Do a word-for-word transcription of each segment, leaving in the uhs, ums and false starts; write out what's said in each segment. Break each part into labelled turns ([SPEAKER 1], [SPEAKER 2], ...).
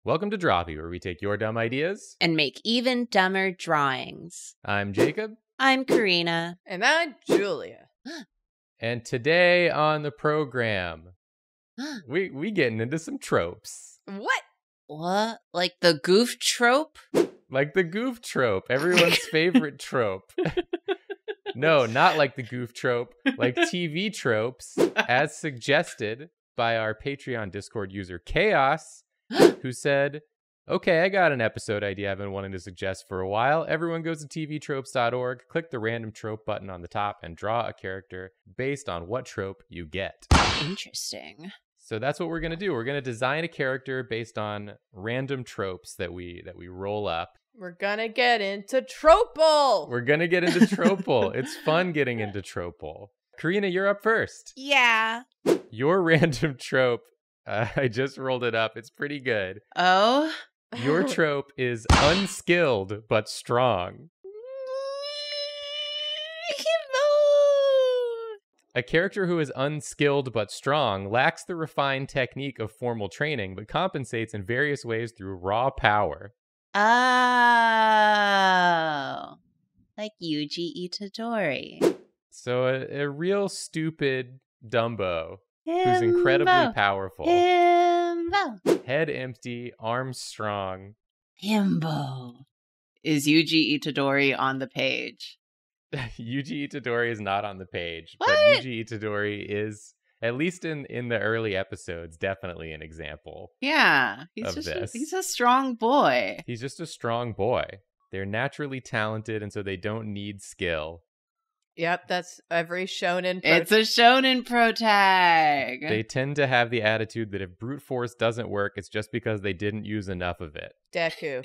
[SPEAKER 1] Welcome to Droppy, where we take your dumb ideas
[SPEAKER 2] and make even dumber drawings.
[SPEAKER 1] I'm Jacob.
[SPEAKER 2] I'm Karina.
[SPEAKER 3] And I'm Julia.
[SPEAKER 1] And today on the program, we we getting into some tropes.
[SPEAKER 3] What?
[SPEAKER 2] What? Like the goof trope?
[SPEAKER 1] Like the goof trope, everyone's favorite trope. No, not like the goof trope, like T V tropes, as suggested by our Patreon Discord user Chaos, who said, okay, I got an episode idea I've been wanting to suggest for a while. Everyone goes to T V tropes dot org, click the random trope button on the top, and draw a character based on what trope you get.
[SPEAKER 2] Interesting.
[SPEAKER 1] So that's what we're going to do. We're going to design a character based on random tropes that we that we roll up.
[SPEAKER 3] We're gonna get into Tropal!
[SPEAKER 1] We're going to get into Tropal. It's fun getting into Tropal. Karina, you're up first.
[SPEAKER 2] Yeah.
[SPEAKER 1] Your random trope, uh, I just rolled it up. It's pretty good.
[SPEAKER 2] Oh?
[SPEAKER 1] Your trope is unskilled but strong. A character who is unskilled but strong lacks the refined technique of formal training, but compensates in various ways through raw power.
[SPEAKER 2] Oh. Like Yuji Itadori.
[SPEAKER 1] So a, a real stupid Dumbo
[SPEAKER 2] Himbo.
[SPEAKER 1] who's incredibly powerful.
[SPEAKER 2] Himbo.
[SPEAKER 1] Head empty, arms strong.
[SPEAKER 2] Himbo. Is Yuji Itadori on the page?
[SPEAKER 1] Yuji Itadori is not on the page,
[SPEAKER 2] What?
[SPEAKER 1] but Yuji Itadori is, at least in, in the early episodes, definitely an example.
[SPEAKER 2] Yeah. He's
[SPEAKER 1] Of
[SPEAKER 2] just
[SPEAKER 1] this.
[SPEAKER 2] A, he's a strong boy.
[SPEAKER 1] He's just a strong boy. They're naturally talented, and so they don't need skill.
[SPEAKER 3] Yep, that's every shonen. Pro-
[SPEAKER 2] It's a shonen pro tag.
[SPEAKER 1] They tend to have the attitude that if brute force doesn't work, it's just because they didn't use enough of it.
[SPEAKER 3] Deku.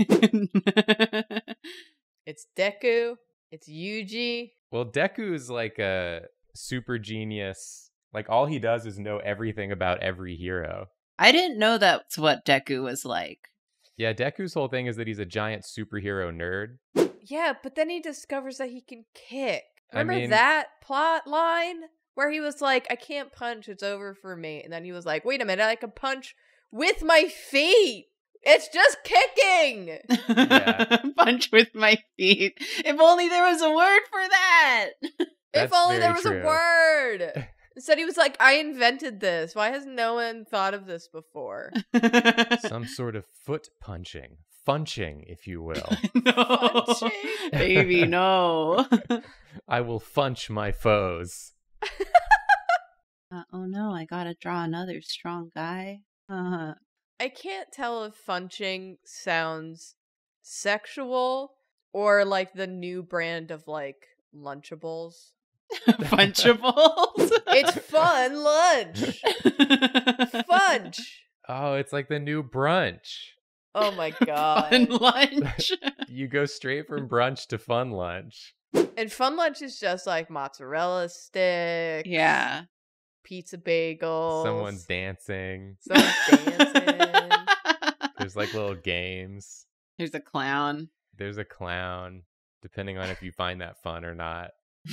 [SPEAKER 3] It's Deku. It's Yuji.
[SPEAKER 1] Well, Deku's like a super genius. Like, all he does is know everything about every hero.
[SPEAKER 2] I didn't know that's what Deku was like.
[SPEAKER 1] Yeah, Deku's whole thing is that he's a giant superhero nerd.
[SPEAKER 3] Yeah, but then he discovers that he can kick.
[SPEAKER 1] I
[SPEAKER 3] Remember
[SPEAKER 1] mean-
[SPEAKER 3] that plot line? Where he was like, I can't punch, it's over for me. And then he was like, wait a minute, I can punch with my feet. It's just kicking.
[SPEAKER 1] Yeah.
[SPEAKER 2] Punch with my feet. If only there was a word for that.
[SPEAKER 1] That's
[SPEAKER 3] If only
[SPEAKER 1] very
[SPEAKER 3] there was
[SPEAKER 1] true.
[SPEAKER 3] a word. Instead, he was like, I invented this. Why has no one thought of this before?
[SPEAKER 1] Some sort of foot punching. Funching, if you will.
[SPEAKER 2] No.
[SPEAKER 3] Punching?
[SPEAKER 2] Baby, no.
[SPEAKER 1] I will funch my foes.
[SPEAKER 2] Uh, oh no, I gotta draw another strong guy. Uh,
[SPEAKER 3] I can't tell if funching sounds sexual or like the new brand of like Lunchables.
[SPEAKER 2] Punchables.
[SPEAKER 3] It's fun lunch. Funch.
[SPEAKER 1] Oh, it's like the new brunch.
[SPEAKER 3] Oh my god.
[SPEAKER 2] Fun lunch.
[SPEAKER 1] You go straight from brunch to fun lunch.
[SPEAKER 3] And fun lunch is just like mozzarella sticks.
[SPEAKER 2] Yeah.
[SPEAKER 3] Pizza bagels.
[SPEAKER 1] Someone's dancing.
[SPEAKER 3] Someone's dancing.
[SPEAKER 1] There's like little games.
[SPEAKER 2] There's a clown.
[SPEAKER 1] There's a clown, depending on if you find that fun or not.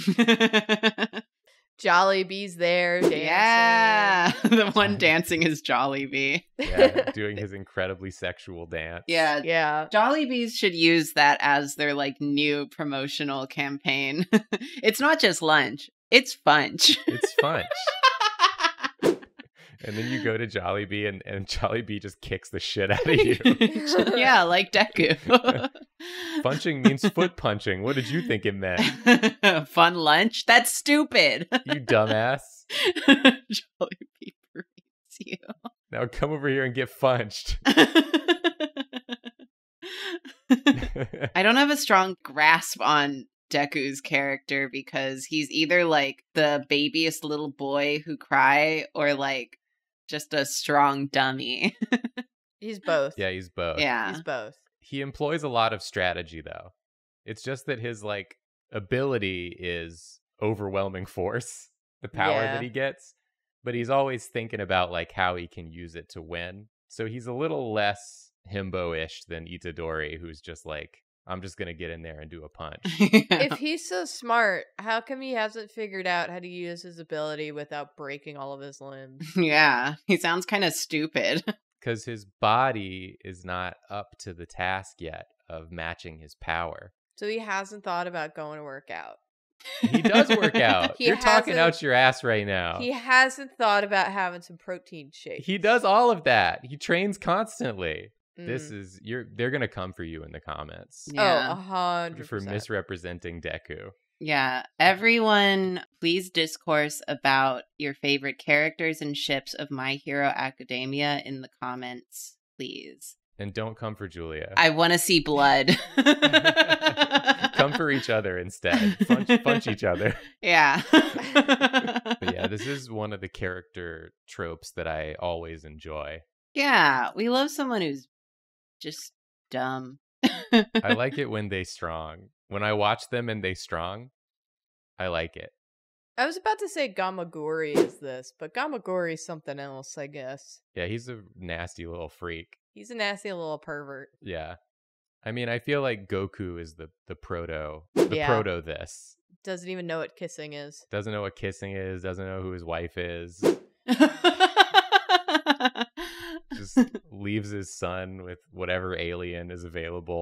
[SPEAKER 3] Jollibee's there dancing.
[SPEAKER 2] Yeah. The one dancing is Jollibee.
[SPEAKER 1] Yeah, doing his incredibly sexual dance.
[SPEAKER 2] Yeah.
[SPEAKER 3] Yeah.
[SPEAKER 2] Jollibees should use that as their like new promotional campaign. It's not just lunch, it's funch.
[SPEAKER 1] It's fun. And then you go to Jollibee and, and Jollibee just kicks the shit out of you.
[SPEAKER 2] Yeah, like Deku.
[SPEAKER 1] Punching means foot punching. What did you think it meant?
[SPEAKER 2] Fun lunch? That's stupid.
[SPEAKER 1] You dumbass.
[SPEAKER 2] Jollibee berates you.
[SPEAKER 1] Now come over here and get funched.
[SPEAKER 2] I don't have a strong grasp on Deku's character because he's either like the babiest little boy who cry or like just a strong dummy.
[SPEAKER 3] He's both.
[SPEAKER 1] Yeah, he's both.
[SPEAKER 2] Yeah.
[SPEAKER 3] He's both.
[SPEAKER 1] He employs a lot of strategy, though. It's just that his, like, ability is overwhelming force, the power
[SPEAKER 3] Yeah.
[SPEAKER 1] that he gets. But he's always thinking about, like, how he can use it to win. So he's a little less himbo-ish than Itadori, who's just like, I'm just going to get in there and do a punch.
[SPEAKER 3] If he's so smart, how come he hasn't figured out how to use his ability without breaking all of his limbs?
[SPEAKER 2] Yeah, he sounds kind of stupid.
[SPEAKER 1] because his body is not up to the task yet of matching his power.
[SPEAKER 3] So he hasn't thought about going to work out.
[SPEAKER 1] He does work out.
[SPEAKER 3] He
[SPEAKER 1] You're talking
[SPEAKER 3] hasn't-
[SPEAKER 1] out your ass right now.
[SPEAKER 3] He hasn't thought about having some protein shakes.
[SPEAKER 1] He does all of that. He trains constantly.
[SPEAKER 3] Mm.
[SPEAKER 1] This is you're they're gonna come for you in the comments
[SPEAKER 3] Oh, a
[SPEAKER 2] Yeah.
[SPEAKER 3] hundred
[SPEAKER 1] for
[SPEAKER 3] percent.
[SPEAKER 1] misrepresenting Deku.
[SPEAKER 2] Yeah. Everyone, please discourse about your favorite characters and ships of My Hero Academia in the comments, please.
[SPEAKER 1] And don't come for Julia.
[SPEAKER 2] I want to see blood.
[SPEAKER 1] Come for each other instead. Punch, punch each other.
[SPEAKER 2] Yeah.
[SPEAKER 1] But yeah, this is one of the character tropes that I always enjoy.
[SPEAKER 2] Yeah. We love someone who's just dumb.
[SPEAKER 1] I like it when they strong. When I watch them and they strong, I like it.
[SPEAKER 3] I was about to say Gamagori is this, but Gamagori is something else, I guess.
[SPEAKER 1] Yeah, he's a nasty little freak.
[SPEAKER 3] He's a nasty little pervert.
[SPEAKER 1] Yeah. I mean, I feel like Goku is the the proto, the
[SPEAKER 3] Yeah.
[SPEAKER 1] proto this.
[SPEAKER 3] Doesn't even know what kissing is.
[SPEAKER 1] Doesn't know what kissing is, doesn't know who his wife is. Just leaves his son with whatever alien is available.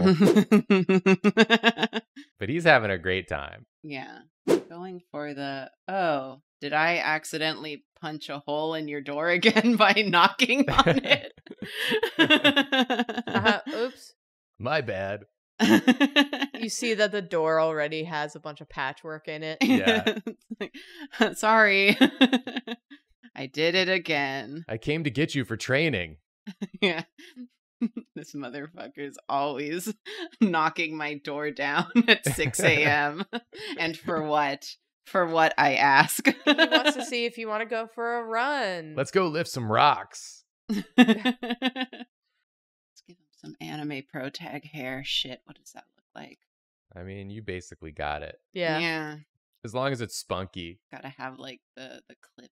[SPEAKER 1] But he's having a great time.
[SPEAKER 2] Yeah. Going for the, oh, did I accidentally punch a hole in your door again by knocking on it?
[SPEAKER 3] Uh-huh. Oops.
[SPEAKER 1] My bad.
[SPEAKER 3] You see that the door already has a bunch of patchwork in it.
[SPEAKER 1] Yeah.
[SPEAKER 2] Sorry. I did it again.
[SPEAKER 1] I came to get you for training.
[SPEAKER 2] Yeah. This motherfucker's always knocking my door down at six a.m. And for what? For what, I ask.
[SPEAKER 3] He wants to see if you want to go for a run.
[SPEAKER 1] Let's go lift some rocks.
[SPEAKER 2] Let's give him some anime pro tag hair. Shit, what does that look like?
[SPEAKER 1] I mean, you basically got it.
[SPEAKER 3] Yeah.
[SPEAKER 2] Yeah.
[SPEAKER 1] As long as it's spunky.
[SPEAKER 2] Gotta have like the, the clips.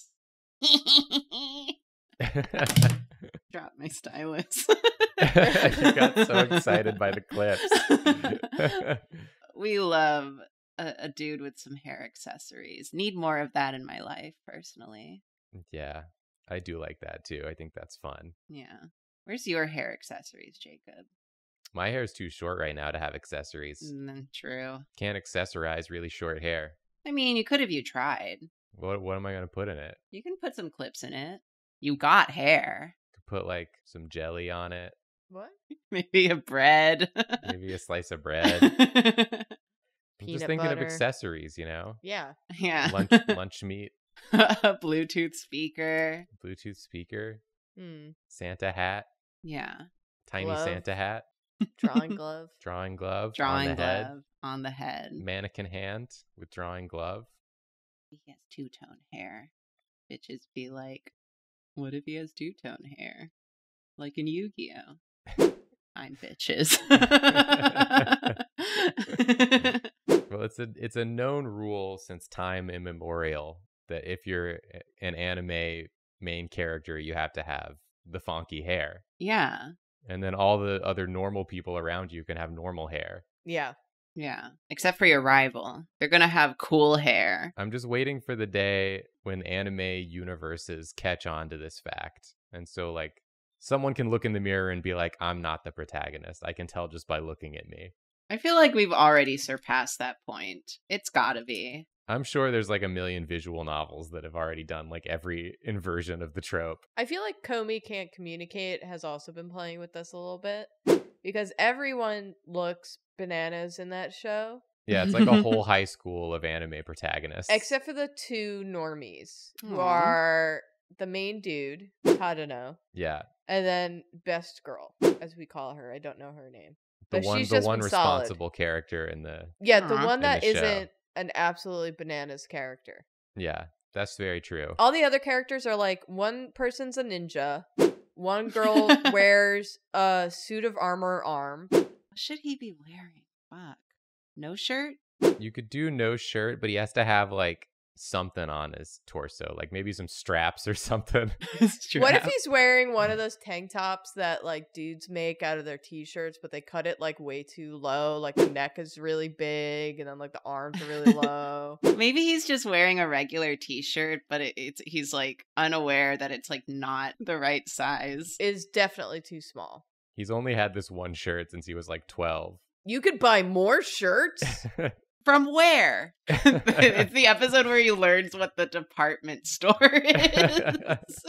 [SPEAKER 2] Drop my stylus.
[SPEAKER 1] You got so excited by the clips.
[SPEAKER 2] We love a, a dude with some hair accessories. Need more of that in my life, personally.
[SPEAKER 1] Yeah, I do like that too. I think that's fun.
[SPEAKER 2] Yeah. Where's your hair accessories, Jacob?
[SPEAKER 1] My hair is too short right now to have accessories.
[SPEAKER 2] Mm, true.
[SPEAKER 1] Can't accessorize really short hair.
[SPEAKER 2] I mean, you could have you tried.
[SPEAKER 1] What what am I gonna put in it?
[SPEAKER 2] You can put some clips in it. You got hair.
[SPEAKER 1] Could put like some jelly on it,
[SPEAKER 3] What?
[SPEAKER 2] Maybe a bread.
[SPEAKER 1] maybe a slice of bread. I'm
[SPEAKER 3] Peanut
[SPEAKER 1] just thinking
[SPEAKER 3] butter.
[SPEAKER 1] of accessories, you know,
[SPEAKER 3] Yeah.
[SPEAKER 2] Yeah.
[SPEAKER 1] lunch lunch meat,
[SPEAKER 2] A Bluetooth speaker.
[SPEAKER 1] Bluetooth speaker,
[SPEAKER 3] Hmm.
[SPEAKER 1] Santa hat,
[SPEAKER 2] Yeah.
[SPEAKER 1] tiny
[SPEAKER 3] Glove.
[SPEAKER 1] Santa hat,
[SPEAKER 3] Drawing glove.
[SPEAKER 1] drawing glove,
[SPEAKER 2] Drawing
[SPEAKER 1] on the
[SPEAKER 2] glove
[SPEAKER 1] head,
[SPEAKER 2] on the head.
[SPEAKER 1] mannequin hand with drawing glove.
[SPEAKER 2] He has two tone hair. Bitches be like, what if he has two tone hair? Like in Yu Gi Oh! I'm bitches.
[SPEAKER 1] Well, it's a it's a known rule since time immemorial that if you're an anime main character, you have to have the funky hair,
[SPEAKER 2] Yeah.
[SPEAKER 1] and then all the other normal people around you can have normal hair.
[SPEAKER 3] Yeah.
[SPEAKER 2] Yeah. Except for your rival. They're going to have cool hair.
[SPEAKER 1] I'm just waiting for the day when anime universes catch on to this fact, and so like someone can look in the mirror and be like, "I'm not the protagonist. I can tell just by looking at me."
[SPEAKER 2] I feel like we've already surpassed that point. It's gotta be.
[SPEAKER 1] I'm sure there's like a million visual novels that have already done like every inversion of the trope.
[SPEAKER 3] I feel like Comey Can't Communicate has also been playing with this a little bit because everyone looks bananas in that show
[SPEAKER 1] Yeah, it's like a whole high school of anime protagonists.
[SPEAKER 3] except for the two normies who
[SPEAKER 2] Aw.
[SPEAKER 3] are the main dude, Tadano,
[SPEAKER 1] Yeah.
[SPEAKER 3] and then Best Girl, as we call her. I don't know her name.
[SPEAKER 1] The
[SPEAKER 3] But
[SPEAKER 1] one
[SPEAKER 3] she's
[SPEAKER 1] the
[SPEAKER 3] just
[SPEAKER 1] one
[SPEAKER 3] been solid.
[SPEAKER 1] responsible character in the
[SPEAKER 3] Yeah, the
[SPEAKER 2] Aw.
[SPEAKER 3] one
[SPEAKER 1] In
[SPEAKER 3] that
[SPEAKER 1] the show.
[SPEAKER 3] isn't an absolutely bananas character.
[SPEAKER 1] Yeah, that's very true.
[SPEAKER 3] All the other characters are like one person's a ninja, one girl wears a suit of armor arm.
[SPEAKER 2] What should he be wearing? Fuck. No shirt?
[SPEAKER 1] You could do no shirt, but he has to have like something on his torso, like maybe some straps or something.
[SPEAKER 3] What if he's wearing one of those tank tops that like dudes make out of their t-shirts, but they cut it like way too low, like the neck is really big and then like the arms are really low?
[SPEAKER 2] Maybe he's just wearing a regular t-shirt, but it, it's he's like unaware that it's like not the right size.
[SPEAKER 3] Is definitely too small.
[SPEAKER 1] He's only had this one shirt since he was like twelve.
[SPEAKER 3] You could buy more shirts.
[SPEAKER 2] From where? It's the episode where he learns what the department store is.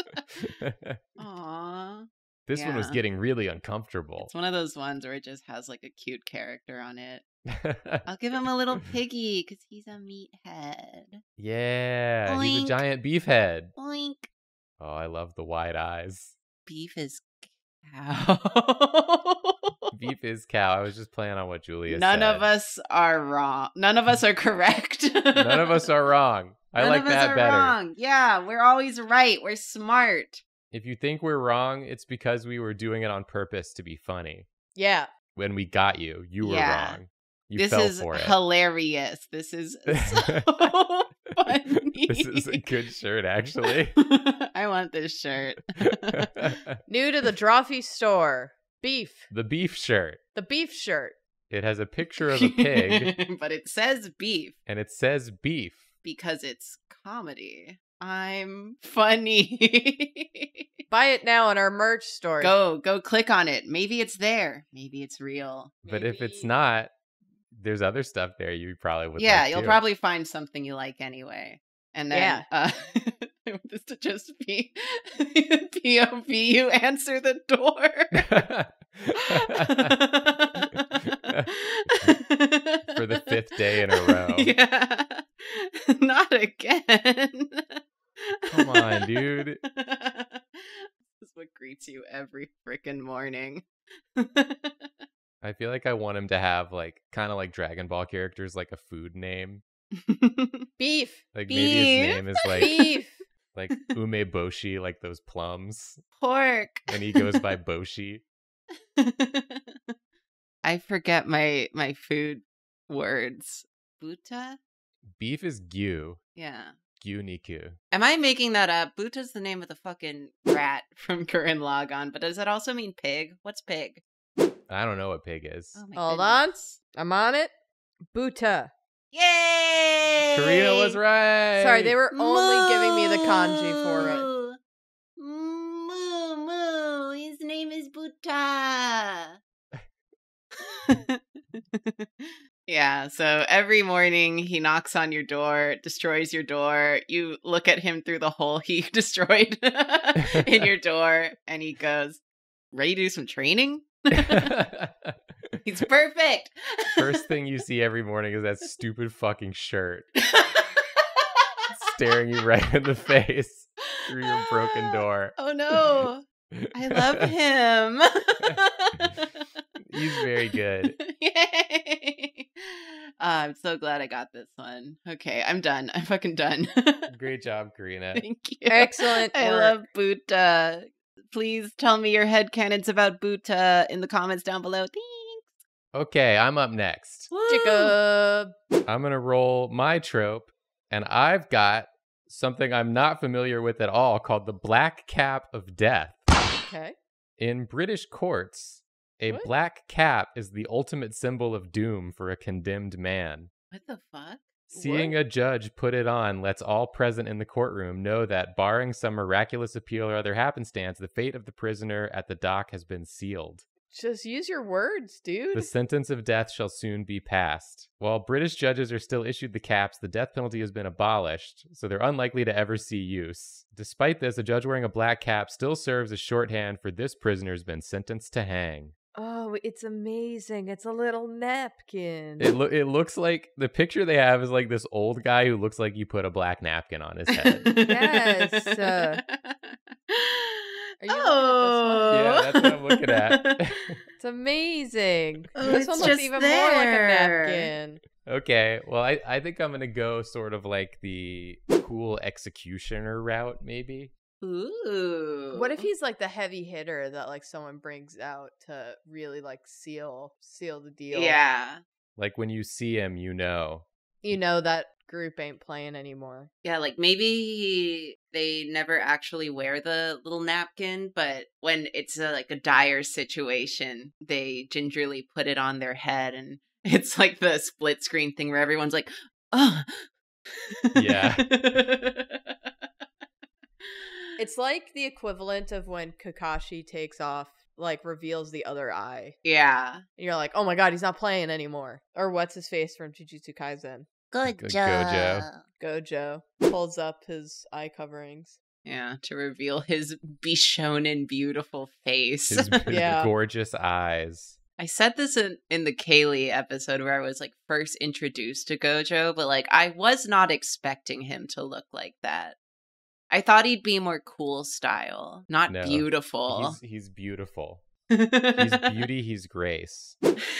[SPEAKER 2] Aww.
[SPEAKER 1] This
[SPEAKER 2] Yeah.
[SPEAKER 1] one was getting really uncomfortable.
[SPEAKER 2] It's one of those ones where it just has like a cute character on it. I'll give him a little piggy because he's a meathead.
[SPEAKER 1] Yeah, he's a
[SPEAKER 2] Oink.
[SPEAKER 1] giant beef head.
[SPEAKER 2] Oink.
[SPEAKER 1] Oh, I love the wide eyes.
[SPEAKER 2] Beef is cow.
[SPEAKER 1] Beef is cow. I was just playing on what Julia
[SPEAKER 2] None
[SPEAKER 1] said.
[SPEAKER 2] of us are wrong. None of us are correct.
[SPEAKER 1] None of us are wrong. I
[SPEAKER 2] None
[SPEAKER 1] like
[SPEAKER 2] of us
[SPEAKER 1] that
[SPEAKER 2] are
[SPEAKER 1] better.
[SPEAKER 2] wrong. Yeah, we're always right. We're smart.
[SPEAKER 1] If you think we're wrong, it's because we were doing it on purpose to be funny.
[SPEAKER 3] Yeah.
[SPEAKER 1] When we got you, you were
[SPEAKER 2] Yeah.
[SPEAKER 1] wrong. You
[SPEAKER 2] This
[SPEAKER 1] fell
[SPEAKER 2] is
[SPEAKER 1] for it.
[SPEAKER 2] hilarious. This is so funny.
[SPEAKER 1] This is a good shirt, actually.
[SPEAKER 2] I want this shirt.
[SPEAKER 3] New to the Drawfee store. Beef.
[SPEAKER 1] The beef shirt.
[SPEAKER 3] The beef shirt.
[SPEAKER 1] It has a picture of a pig,
[SPEAKER 2] But it says beef
[SPEAKER 1] and it says beef.
[SPEAKER 2] because it's comedy. I'm funny.
[SPEAKER 3] Buy it now on our merch store.
[SPEAKER 2] Go, go click on it. Maybe it's there. Maybe it's real.
[SPEAKER 1] But if it's
[SPEAKER 3] Maybe.
[SPEAKER 1] not, there's other stuff there you probably would
[SPEAKER 2] Yeah,
[SPEAKER 1] like
[SPEAKER 2] you'll
[SPEAKER 1] too.
[SPEAKER 2] probably find something you like anyway. And then
[SPEAKER 3] Yeah.
[SPEAKER 2] uh I want this to just be P O V, you answer the door.
[SPEAKER 1] For the fifth day in a row.
[SPEAKER 2] Yeah. Not again.
[SPEAKER 1] Come on, dude.
[SPEAKER 2] This is what greets you every freaking morning.
[SPEAKER 1] I feel like I want him to have like kind of like Dragon Ball characters, like a food name.
[SPEAKER 3] Beef.
[SPEAKER 1] Like maybe his
[SPEAKER 2] Beef.
[SPEAKER 1] name is like
[SPEAKER 3] Beef.
[SPEAKER 1] like umeboshi, like those plums,
[SPEAKER 2] Pork.
[SPEAKER 1] and he goes by Boshi.
[SPEAKER 2] I forget my my food words. Buta?
[SPEAKER 1] Beef is gyu,
[SPEAKER 2] Yeah.
[SPEAKER 1] gyu niku.
[SPEAKER 2] Am I making that up? Buta's the name of the fucking rat from Gurren Lagann, but does it also mean pig? What's pig?
[SPEAKER 1] I don't know what pig is.
[SPEAKER 2] Oh my
[SPEAKER 3] Hold
[SPEAKER 2] goodness.
[SPEAKER 3] on. I'm on it. Buta.
[SPEAKER 2] Yay!
[SPEAKER 1] Karina was right.
[SPEAKER 3] Sorry, they were only giving me the kanji for it.
[SPEAKER 2] Moo, moo. His name is Buta. Yeah, so every morning he knocks on your door, destroys your door. You look at him through the hole he destroyed in your door, and he goes, "Ready to do some training?" He's perfect.
[SPEAKER 1] First thing you see every morning is that stupid fucking shirt staring you right in the face through your broken door.
[SPEAKER 2] Oh no. I love him.
[SPEAKER 1] He's very good.
[SPEAKER 2] Yay. Uh, I'm so glad I got this one. Okay, I'm done. I'm fucking done.
[SPEAKER 1] Great job, Karina.
[SPEAKER 2] Thank you.
[SPEAKER 3] Excellent
[SPEAKER 2] I
[SPEAKER 3] work.
[SPEAKER 2] love Buta. Please tell me your headcanons about Buta in the comments down below. Thanks.
[SPEAKER 1] Okay, I'm up next.
[SPEAKER 2] Woo.
[SPEAKER 3] Jacob.
[SPEAKER 1] I'm going to roll my trope, and I've got something I'm not familiar with at all called the Black Cap of Death.
[SPEAKER 3] Okay.
[SPEAKER 1] In British courts, a
[SPEAKER 3] What?
[SPEAKER 1] black cap is the ultimate symbol of doom for a condemned man.
[SPEAKER 2] What the fuck?
[SPEAKER 1] Seeing
[SPEAKER 3] What?
[SPEAKER 1] a judge put it on lets all present in the courtroom know that, barring some miraculous appeal or other happenstance, the fate of the prisoner at the dock has been sealed.
[SPEAKER 3] Just use your words, dude.
[SPEAKER 1] The sentence of death shall soon be passed. While British judges are still issued the caps, the death penalty has been abolished, so they're unlikely to ever see use. Despite this, a judge wearing a black cap still serves as shorthand for "this prisoner's been sentenced to hang."
[SPEAKER 3] Oh, it's amazing. It's a little napkin.
[SPEAKER 1] It, lo- it looks like the picture they have is like this old guy who looks like you put a black napkin on his head.
[SPEAKER 3] Yes, uh, Are you
[SPEAKER 2] oh.
[SPEAKER 1] Yeah, that's what I'm looking at.
[SPEAKER 3] It's amazing.
[SPEAKER 2] Oh,
[SPEAKER 3] this
[SPEAKER 2] it's
[SPEAKER 3] one looks
[SPEAKER 2] just
[SPEAKER 3] even more like a
[SPEAKER 2] there.
[SPEAKER 3] napkin.
[SPEAKER 1] Okay, well, I, I think I'm going to go sort of like the cool executioner route, maybe.
[SPEAKER 2] Ooh.
[SPEAKER 3] What if he's like the heavy hitter that like someone brings out to really like seal seal the deal?
[SPEAKER 2] Yeah.
[SPEAKER 1] Like when you see him, you know.
[SPEAKER 3] You know that group ain't playing anymore.
[SPEAKER 2] Yeah, like maybe they never actually wear the little napkin, but when it's a, like a dire situation, they gingerly put it on their head, and it's like the split screen thing where everyone's like, oh.
[SPEAKER 1] Yeah.
[SPEAKER 3] It's like the equivalent of when Kakashi takes off, like reveals the other eye.
[SPEAKER 2] Yeah.
[SPEAKER 3] And you're like, oh my god, he's not playing anymore. Or what's his face from Jujutsu Kaisen?
[SPEAKER 2] Good
[SPEAKER 1] Good
[SPEAKER 2] job.
[SPEAKER 1] Gojo.
[SPEAKER 3] Gojo pulls up his eye coverings.
[SPEAKER 2] Yeah, to reveal his Bishonen beautiful face.
[SPEAKER 1] His, his
[SPEAKER 3] Yeah.
[SPEAKER 1] gorgeous eyes.
[SPEAKER 2] I said this in, in the Kaylee episode where I was like first introduced to Gojo, but like I was not expecting him to look like that. I thought he'd be more cool style, not
[SPEAKER 1] No,
[SPEAKER 2] beautiful.
[SPEAKER 1] He's he's beautiful. He's beauty, he's grace.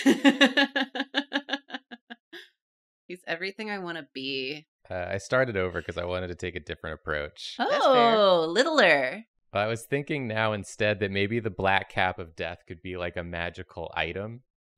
[SPEAKER 2] He's everything I want to be.
[SPEAKER 1] Uh, I started over because I wanted to take a different approach.
[SPEAKER 2] Oh, littler.
[SPEAKER 1] I was thinking now instead that maybe the black cap of death could be like a magical item.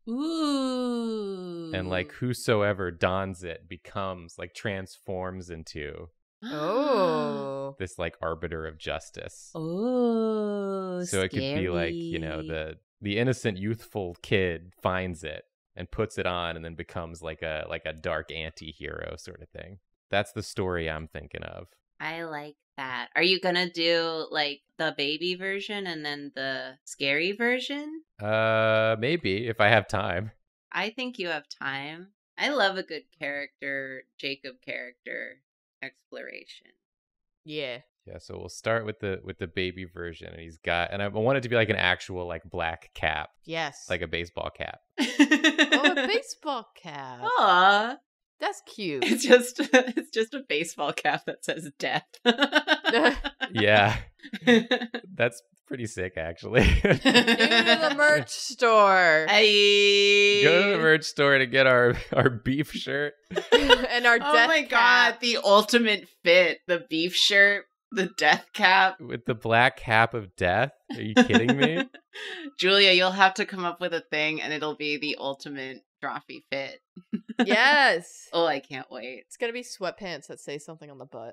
[SPEAKER 2] Ooh.
[SPEAKER 1] And like whosoever dons it becomes like transforms into
[SPEAKER 3] Oh.
[SPEAKER 1] this like arbiter of justice.
[SPEAKER 2] Oh,
[SPEAKER 1] So it could be like, you know, the the innocent youthful kid finds it and puts it on and then becomes like a like a dark anti-hero sort of thing. That's the story I'm thinking of.
[SPEAKER 2] I like that. Are you gonna do like the baby version and then the scary version?
[SPEAKER 1] Uh maybe if I have time.
[SPEAKER 2] I think you have time. I love a good character, Jacob character exploration.
[SPEAKER 3] Yeah.
[SPEAKER 1] Yeah, so we'll start with the with the baby version and he's got and I want it to be like an actual like black cap,
[SPEAKER 3] Yes.
[SPEAKER 1] like a baseball cap.
[SPEAKER 3] oh, a baseball cap.
[SPEAKER 2] Aw.
[SPEAKER 3] That's cute.
[SPEAKER 2] It's just it's just a baseball cap that says death.
[SPEAKER 1] Yeah. That's pretty sick actually.
[SPEAKER 3] Go to the merch store.
[SPEAKER 2] Hey.
[SPEAKER 1] Go to the merch store to get our our beef shirt.
[SPEAKER 3] and our
[SPEAKER 2] Oh
[SPEAKER 3] death
[SPEAKER 2] my
[SPEAKER 3] cap.
[SPEAKER 2] god, the ultimate fit. The beef shirt, the death cap.
[SPEAKER 1] With the black cap of death? Are you kidding me?
[SPEAKER 2] Julia, you'll have to come up with a thing and it'll be the ultimate Drawfee fit.
[SPEAKER 3] Yes.
[SPEAKER 2] Oh, I can't wait.
[SPEAKER 3] It's gonna be sweatpants that say something on the butt.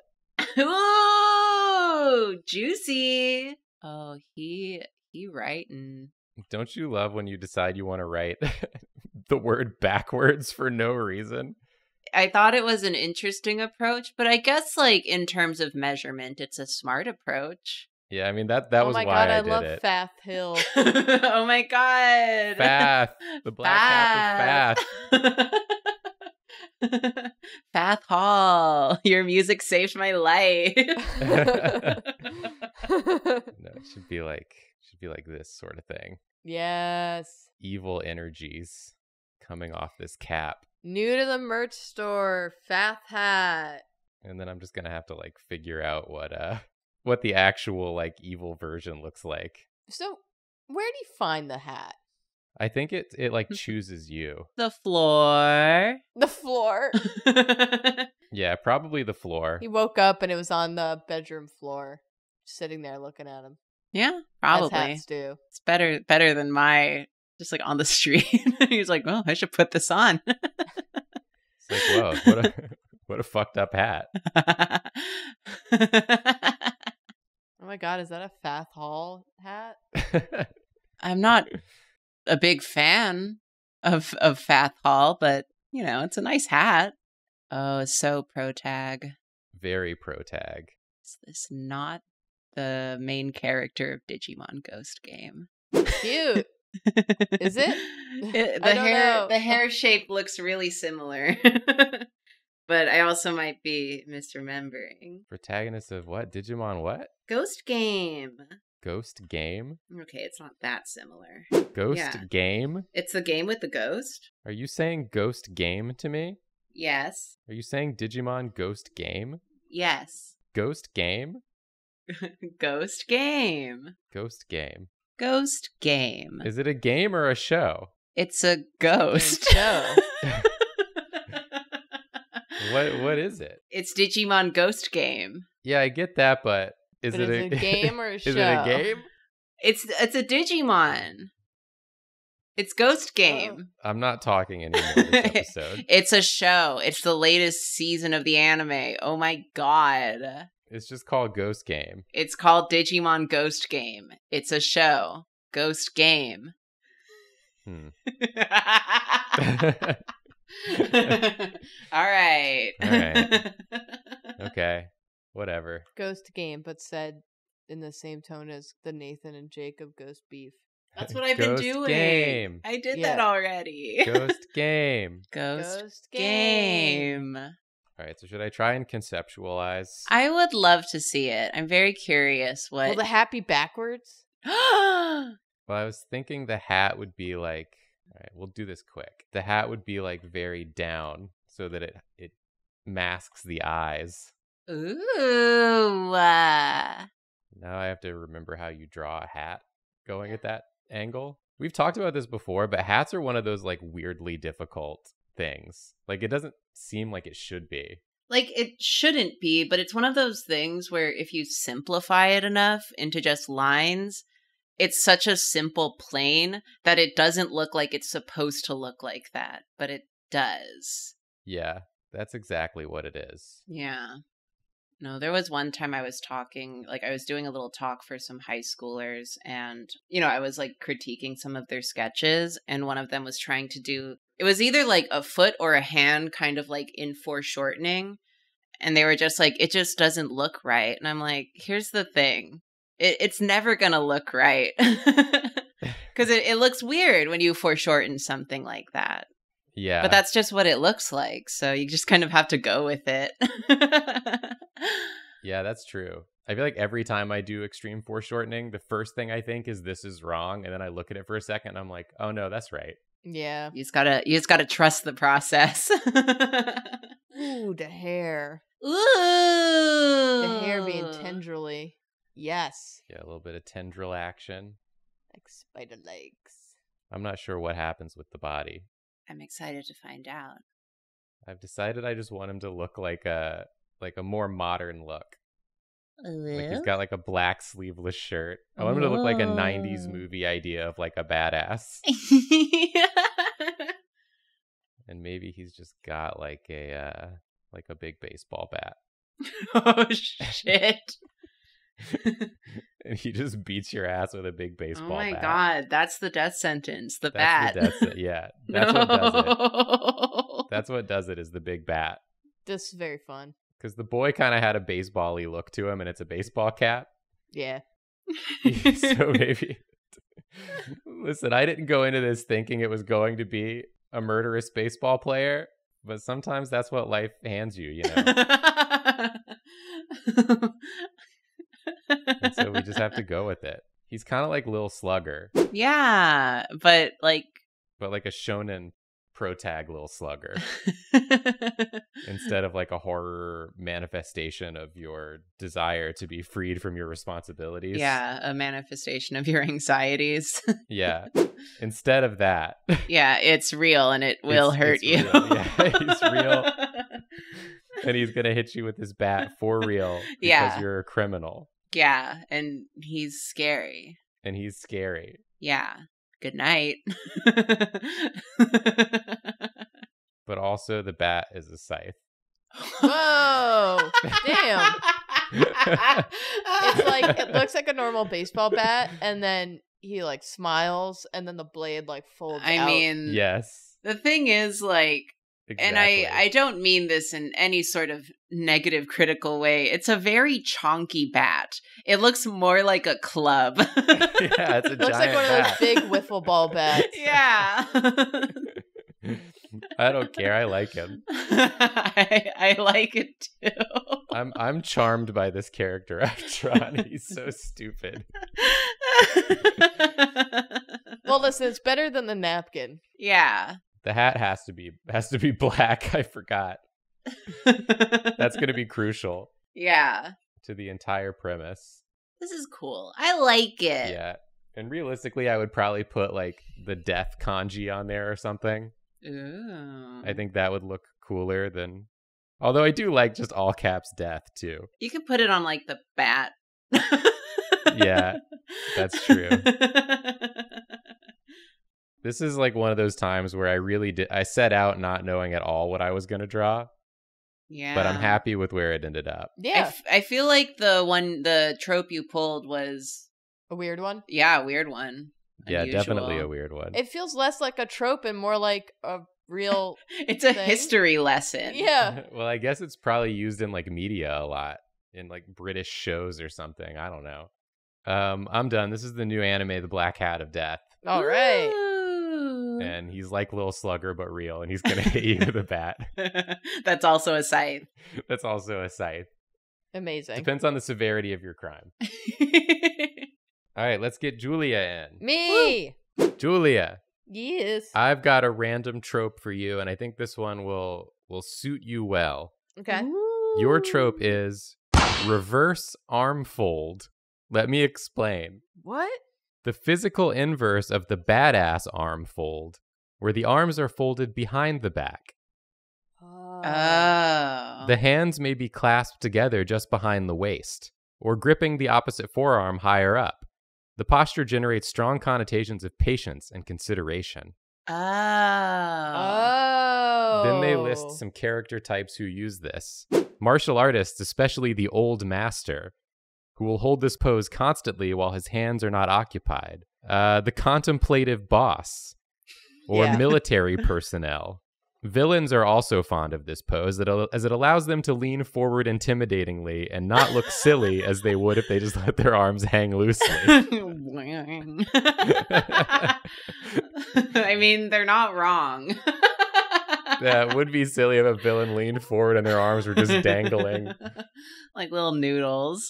[SPEAKER 2] Ooh, juicy. Oh, he he writing.
[SPEAKER 1] Don't you love when you decide you want to write the word backwards for no reason?
[SPEAKER 2] I thought it was an interesting approach, but I guess like in terms of measurement, it's a smart approach.
[SPEAKER 1] Yeah, I mean that that
[SPEAKER 3] oh
[SPEAKER 1] was
[SPEAKER 3] my
[SPEAKER 1] why
[SPEAKER 3] god,
[SPEAKER 1] I,
[SPEAKER 3] I,
[SPEAKER 1] did
[SPEAKER 3] love
[SPEAKER 1] it.
[SPEAKER 3] Fath Hill.
[SPEAKER 2] Oh my god.
[SPEAKER 1] Fath, the black cap of Fath.
[SPEAKER 2] Fath Hall, your music saved my life.
[SPEAKER 1] No, it should be like should be like this sort of thing.
[SPEAKER 3] Yes.
[SPEAKER 1] Evil energies coming off this cap.
[SPEAKER 3] New to the merch store, Fath hat.
[SPEAKER 1] And then I'm just gonna have to like figure out what uh what the actual like evil version looks like.
[SPEAKER 3] So, where do you find the hat?
[SPEAKER 1] I think it it like chooses you.
[SPEAKER 2] The floor.
[SPEAKER 3] The floor.
[SPEAKER 1] Yeah, probably the floor.
[SPEAKER 3] He woke up and it was on the bedroom floor, sitting there looking at him.
[SPEAKER 2] Yeah,
[SPEAKER 3] As
[SPEAKER 2] probably.
[SPEAKER 3] hats do.
[SPEAKER 2] It's better better than my just like on the street. He's like, oh, I should put this on.
[SPEAKER 1] It's like, whoa, what a what a fucked up hat.
[SPEAKER 3] Oh my god, is that a Fath Hall hat?
[SPEAKER 2] I'm not a big fan of of Fath Hall, but you know, it's a nice hat. Oh, it's so pro tag.
[SPEAKER 1] Very pro tag.
[SPEAKER 2] Is this not the main character of Digimon Ghost Game?
[SPEAKER 3] Cute. Is it?
[SPEAKER 2] It-
[SPEAKER 3] I
[SPEAKER 2] the
[SPEAKER 3] don't
[SPEAKER 2] hair
[SPEAKER 3] know.
[SPEAKER 2] the hair shape looks really similar. But I also might be misremembering.
[SPEAKER 1] Protagonist of what? Digimon what?
[SPEAKER 2] Ghost Game.
[SPEAKER 1] Ghost Game?
[SPEAKER 2] Okay, it's not that similar.
[SPEAKER 1] Ghost
[SPEAKER 2] Yeah.
[SPEAKER 1] Game?
[SPEAKER 2] It's the game with the ghost?
[SPEAKER 1] Are you saying Ghost Game to me?
[SPEAKER 2] Yes.
[SPEAKER 1] Are you saying Digimon Ghost Game?
[SPEAKER 2] Yes.
[SPEAKER 1] Ghost Game?
[SPEAKER 2] Ghost Game.
[SPEAKER 1] Ghost Game.
[SPEAKER 2] Ghost Game.
[SPEAKER 1] Is it a game or a show?
[SPEAKER 2] It's a ghost.
[SPEAKER 3] Show.
[SPEAKER 1] What what is it?
[SPEAKER 2] It's Digimon Ghost Game.
[SPEAKER 1] Yeah, I get that, but is
[SPEAKER 3] But
[SPEAKER 1] it
[SPEAKER 3] is it a game or a
[SPEAKER 1] Is it a
[SPEAKER 3] show?
[SPEAKER 1] game?
[SPEAKER 2] It's it's a Digimon. It's Ghost Game.
[SPEAKER 1] I'm not talking anymore this episode.
[SPEAKER 2] It's a show. It's the latest season of the anime. Oh my god.
[SPEAKER 1] It's just called Ghost Game.
[SPEAKER 2] It's called Digimon Ghost Game. It's a show. Ghost Game.
[SPEAKER 1] Hmm.
[SPEAKER 2] All right.
[SPEAKER 1] All right. Okay. Whatever.
[SPEAKER 3] Ghost Game, but said in the same tone as the Nathan and Jacob Ghost Beef.
[SPEAKER 2] That's what I've
[SPEAKER 1] Ghost
[SPEAKER 2] been doing.
[SPEAKER 1] Game.
[SPEAKER 2] I did
[SPEAKER 3] Yeah.
[SPEAKER 2] that already.
[SPEAKER 1] Ghost Game.
[SPEAKER 2] Ghost,
[SPEAKER 3] Ghost
[SPEAKER 2] Game.
[SPEAKER 1] All right, so should I try and conceptualize?
[SPEAKER 2] I would love to see it. I'm very curious what.
[SPEAKER 3] Will the hat be backwards?
[SPEAKER 1] Well, I was thinking the hat would be like, all right, we'll do this quick. The hat would be like very down so that it it masks the eyes.
[SPEAKER 2] Ooh. uh,
[SPEAKER 1] Now I have to remember how you draw a hat going at that angle. We've talked about this before, but hats are one of those like weirdly difficult things. Like it doesn't seem like it should be.
[SPEAKER 2] Like, it shouldn't be, but it's one of those things where if you simplify it enough into just lines, it's such a simple plane that it doesn't look like it's supposed to look like that, but it does.
[SPEAKER 1] Yeah, that's exactly what it is.
[SPEAKER 2] Yeah. No, there was one time I was talking, like I was doing a little talk for some high schoolers and, you know, I was like critiquing some of their sketches and one of them was trying to do, it was either like a foot or a hand kind of like in foreshortening. And they were just like, it just doesn't look right. And I'm like, here's the thing. It, it's never going to look right. Because it, it looks weird when you foreshorten something like that.
[SPEAKER 1] Yeah.
[SPEAKER 2] But that's just what it looks like. So you just kind of have to go with it.
[SPEAKER 1] Yeah, that's true. I feel like every time I do extreme foreshortening, the first thing I think is this is wrong. And then I look at it for a second and I'm like, oh no, that's right.
[SPEAKER 3] Yeah.
[SPEAKER 2] You just gotta you just gotta trust the process.
[SPEAKER 3] Ooh, the hair.
[SPEAKER 2] Ooh.
[SPEAKER 3] The hair being tendrily. Yes.
[SPEAKER 1] Yeah, a little bit of tendril action.
[SPEAKER 3] Like spider legs.
[SPEAKER 1] I'm not sure what happens with the body.
[SPEAKER 2] I'm excited to find out.
[SPEAKER 1] I've decided I just want him to look like a like a more modern look. Like he's got like a black sleeveless shirt. I want him to look like a nineties movie idea of like a badass. And maybe he's just got like a uh like a big baseball bat.
[SPEAKER 2] Oh shit.
[SPEAKER 1] And he just beats your ass with a big baseball bat.
[SPEAKER 2] Oh my bat. God, that's the death sentence. The
[SPEAKER 1] that's
[SPEAKER 2] bat.
[SPEAKER 1] The death se- yeah, that's
[SPEAKER 2] No.
[SPEAKER 1] what does it. That's what does it is the big bat.
[SPEAKER 3] This is very fun.
[SPEAKER 1] Because the boy kind of had a baseball-y look to him, and it's a baseball cap.
[SPEAKER 3] Yeah.
[SPEAKER 1] So maybe... Listen, I didn't go into this thinking it was going to be a murderous baseball player, but sometimes that's what life hands you, you know? And so we just have to go with it. He's kind of like Lil Slugger,
[SPEAKER 2] Yeah, but like...
[SPEAKER 1] but like a shonen protag Lil Slugger. Instead of like a horror manifestation of your desire to be freed from your responsibilities.
[SPEAKER 2] Yeah, a manifestation of your anxieties.
[SPEAKER 1] Yeah. Instead of that.
[SPEAKER 2] Yeah, it's real and it will
[SPEAKER 1] It's-
[SPEAKER 2] hurt
[SPEAKER 1] it's
[SPEAKER 2] you.
[SPEAKER 1] real. Yeah, he's real. And he's going to hit you with his bat for real because
[SPEAKER 2] Yeah.
[SPEAKER 1] you're a criminal.
[SPEAKER 2] Yeah, and he's scary.
[SPEAKER 1] And he's scary.
[SPEAKER 2] Yeah. Good night.
[SPEAKER 1] But also the bat is a scythe.
[SPEAKER 3] Whoa! Damn. It's like it looks like a normal baseball bat, and then he like smiles, and then the blade like folds
[SPEAKER 2] I
[SPEAKER 3] out.
[SPEAKER 2] mean,
[SPEAKER 1] Yes.
[SPEAKER 2] the thing is, like,
[SPEAKER 1] Exactly.
[SPEAKER 2] and I, I don't mean this in any sort of negative, critical way. It's a very chonky bat. It looks more like a club.
[SPEAKER 1] Yeah, it's a
[SPEAKER 3] It looks like
[SPEAKER 1] giant
[SPEAKER 3] one of those
[SPEAKER 1] bat.
[SPEAKER 3] big wiffle ball bats.
[SPEAKER 2] Yeah.
[SPEAKER 1] I don't care. I like him.
[SPEAKER 2] I, I like it too.
[SPEAKER 1] I'm I'm charmed by this character I've drawn. He's so stupid.
[SPEAKER 3] Well, listen, it's better than the napkin.
[SPEAKER 2] Yeah.
[SPEAKER 1] The hat has to be has to be black. I forgot. That's going to be crucial
[SPEAKER 2] Yeah.
[SPEAKER 1] to the entire premise.
[SPEAKER 2] This is cool. I like it.
[SPEAKER 1] Yeah. And realistically, I would probably put like the death kanji on there or something.
[SPEAKER 2] Ooh.
[SPEAKER 1] I think that would look cooler than. Although I do like just all caps death too.
[SPEAKER 2] You could put it on like the bat.
[SPEAKER 1] Yeah, that's true. This this is like one of those times where I really did. I set out not knowing at all what I was going to draw,
[SPEAKER 2] Yeah.
[SPEAKER 1] but I'm happy with where it ended up.
[SPEAKER 2] I,
[SPEAKER 3] Yeah.
[SPEAKER 2] f- I feel like the one, the trope you pulled was,
[SPEAKER 3] A weird one.
[SPEAKER 2] yeah, a weird one.
[SPEAKER 1] Yeah,
[SPEAKER 2] Unusual.
[SPEAKER 1] definitely a weird one.
[SPEAKER 3] It feels less like a trope and more like a real.
[SPEAKER 2] It's a
[SPEAKER 3] thing.
[SPEAKER 2] history lesson.
[SPEAKER 3] Yeah.
[SPEAKER 1] Well, I guess it's probably used in like media a lot, in like British shows or something. I don't know. Um, I'm done. This is the new anime, The Black Hat of Death.
[SPEAKER 3] All right.
[SPEAKER 2] Ooh.
[SPEAKER 1] And he's like Lil Slugger, but real, and he's going to hit you with a bat.
[SPEAKER 2] That's also a scythe.
[SPEAKER 1] That's also a scythe.
[SPEAKER 3] Amazing.
[SPEAKER 1] Depends on the severity of your crime. All right, let's get Julia in.
[SPEAKER 3] Me.
[SPEAKER 1] Julia,
[SPEAKER 3] Yes.
[SPEAKER 1] I've got a random trope for you, and I think this one will will suit you well.
[SPEAKER 3] Okay.
[SPEAKER 1] Your trope is reverse arm fold. Let me explain.
[SPEAKER 3] What?
[SPEAKER 1] The physical inverse of the badass arm fold, where the arms are folded behind the back.
[SPEAKER 3] Oh.
[SPEAKER 2] Oh.
[SPEAKER 1] The hands may be clasped together just behind the waist, or gripping the opposite forearm higher up. The posture generates strong connotations of patience and consideration.
[SPEAKER 2] Oh.
[SPEAKER 3] Oh.
[SPEAKER 1] Then they list some character types who use this. Martial artists, especially the old master, who will hold this pose constantly while his hands are not occupied. Uh, the contemplative boss, or
[SPEAKER 3] Yeah.
[SPEAKER 1] military personnel. Villains are also fond of this pose as it allows them to lean forward intimidatingly and not look silly as they would if they just let their arms hang loosely.
[SPEAKER 2] I mean, they're not wrong.
[SPEAKER 1] That would be silly if a villain leaned forward and their arms were just dangling.
[SPEAKER 2] Like little noodles.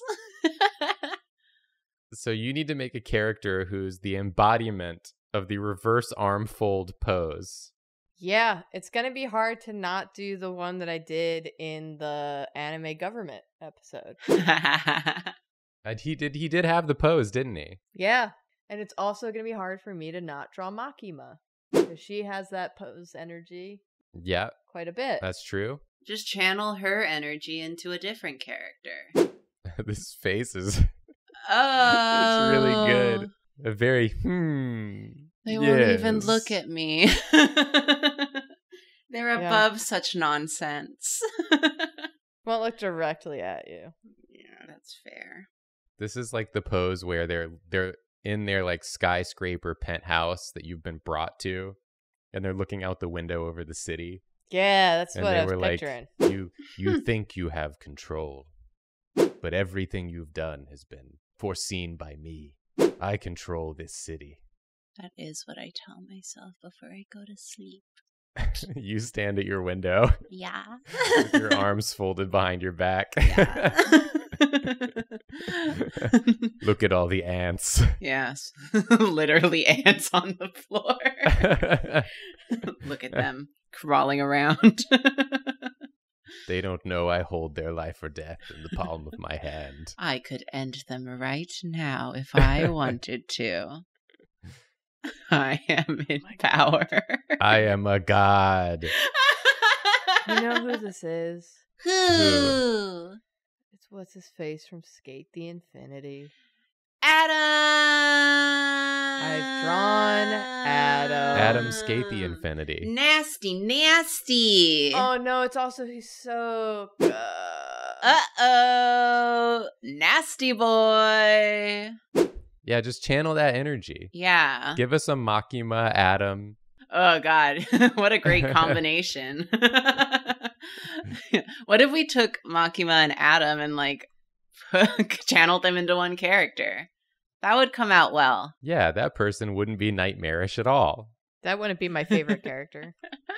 [SPEAKER 1] So you need to make a character who's the embodiment of the reverse arm fold pose.
[SPEAKER 3] Yeah, it's gonna be hard to not do the one that I did in the anime government episode.
[SPEAKER 1] And he did he did have the pose, didn't he?
[SPEAKER 3] Yeah, and it's also gonna be hard for me to not draw Makima because she has that pose energy
[SPEAKER 1] Yeah,
[SPEAKER 3] quite a bit.
[SPEAKER 1] that's true.
[SPEAKER 2] Just channel her energy into a different character.
[SPEAKER 1] This face is
[SPEAKER 2] Oh.
[SPEAKER 1] it's really good. A very hmm.
[SPEAKER 2] They won't even
[SPEAKER 1] yes.
[SPEAKER 2] look at me. They're
[SPEAKER 3] Yeah.
[SPEAKER 2] above such nonsense.
[SPEAKER 3] Won't look directly at you.
[SPEAKER 2] Yeah, that's fair.
[SPEAKER 1] This is like the pose where they're they're in their like skyscraper penthouse that you've been brought to, and they're looking out the window over the city.
[SPEAKER 3] Yeah, that's
[SPEAKER 1] And
[SPEAKER 3] what
[SPEAKER 1] they
[SPEAKER 3] I was
[SPEAKER 1] were like,
[SPEAKER 3] picturing.
[SPEAKER 1] You you think you have control, but everything you've done has been foreseen by me. I control this city.
[SPEAKER 2] That is what I tell myself before I go to sleep.
[SPEAKER 1] You stand at your window
[SPEAKER 2] Yeah.
[SPEAKER 1] with your arms folded behind your back. Look at all the ants.
[SPEAKER 2] Yes. Literally ants on the floor. Look at them crawling around.
[SPEAKER 1] They don't know I hold their life or death in the palm of my hand.
[SPEAKER 2] I could end them right now if I wanted to. I am in power.
[SPEAKER 1] I am a god.
[SPEAKER 3] You know who this is?
[SPEAKER 2] Who?
[SPEAKER 3] It's what's his face from Skate the Infinity.
[SPEAKER 2] Adam.
[SPEAKER 3] I've drawn Adam.
[SPEAKER 1] Adam Skate the Infinity.
[SPEAKER 2] Nasty, nasty.
[SPEAKER 3] Oh no, it's also he's so uh,
[SPEAKER 2] Uh oh. Nasty boy.
[SPEAKER 1] Yeah, just channel that energy.
[SPEAKER 2] Yeah.
[SPEAKER 1] Give us a Makima Adam.
[SPEAKER 2] Oh, God. What a great combination. What if we took Makima and Adam and, like, channeled them into one character? That would come out well.
[SPEAKER 1] Yeah, that person wouldn't be nightmarish at all.
[SPEAKER 3] that wouldn't be my favorite character